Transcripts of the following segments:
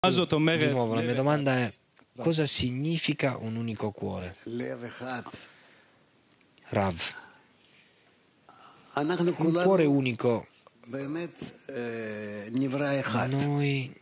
Di nuovo, la mia domanda è: cosa significa un unico cuore? Rav, un cuore unico. Noi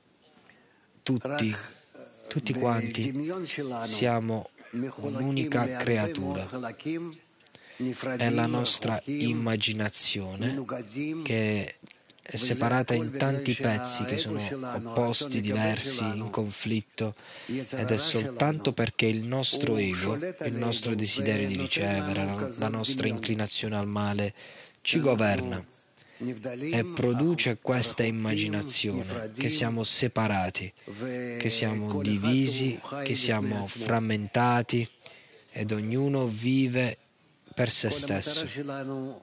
tutti quanti siamo un'unica creatura. È la nostra immaginazione che è separata in tanti pezzi che sono opposti, diversi, in conflitto, ed è soltanto perché il nostro ego, il nostro desiderio di ricevere, la nostra inclinazione al male ci governa e produce questa immaginazione che siamo separati, che siamo divisi, che siamo frammentati ed ognuno vive per se stesso.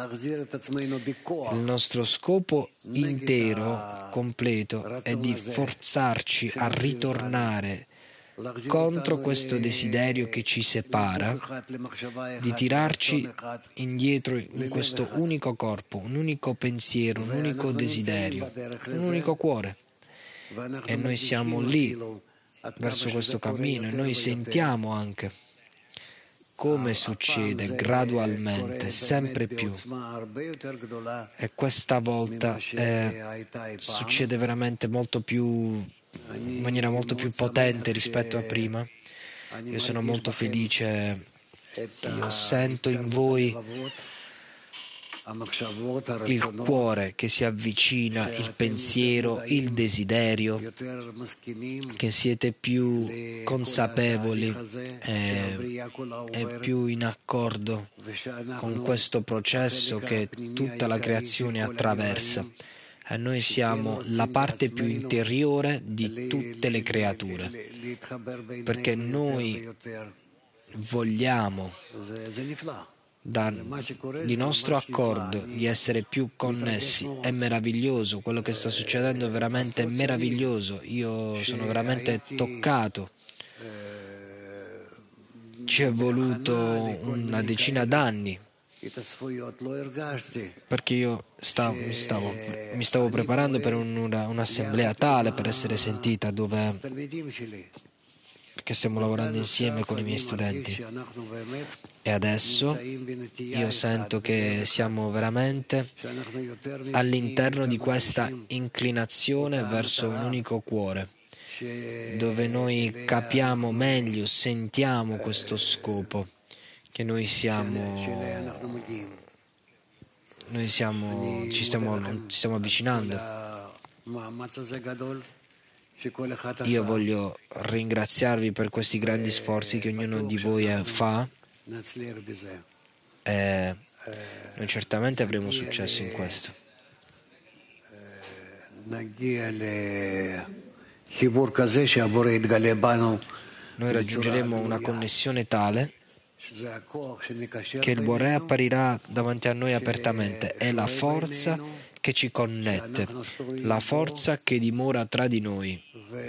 Il nostro scopo intero, completo, è di forzarci a ritornare contro questo desiderio che ci separa, di tirarci indietro in questo unico corpo, un unico pensiero, un unico desiderio, un unico cuore. E noi siamo lì, verso questo cammino, e noi sentiamo anche come succede gradualmente, sempre più. E questa volta succede veramente molto più, in maniera molto più potente rispetto a prima. Io sono molto felice, io sento in voi il cuore che si avvicina, il pensiero, il desiderio, che siete più consapevoli e più in accordo con questo processo che tutta la creazione attraversa. E noi siamo la parte più interiore di tutte le creature, perché noi vogliamo di nostro accordo di essere più connessi. È meraviglioso, quello che sta succedendo è veramente meraviglioso. Io sono veramente toccato. Ci è voluto una decina d'anni, perché io mi stavo preparando per un'assemblea tale per essere sentita, perché stiamo lavorando insieme con i miei studenti. E adesso io sento che siamo veramente all'interno di questa inclinazione verso un unico cuore, dove noi capiamo meglio, sentiamo questo scopo, che ci stiamo avvicinando. Io voglio ringraziarvi per questi grandi sforzi che ognuno di voi fa, e noi certamente avremo successo in questo. Noi raggiungeremo una connessione tale che il Boré apparirà davanti a noi apertamente. È la forza che ci connette, la forza che dimora tra di noi,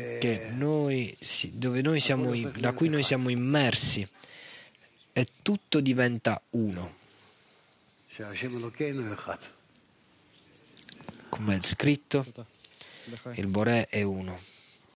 da cui noi siamo immersi, e tutto diventa uno. Come è scritto, il Boré è uno.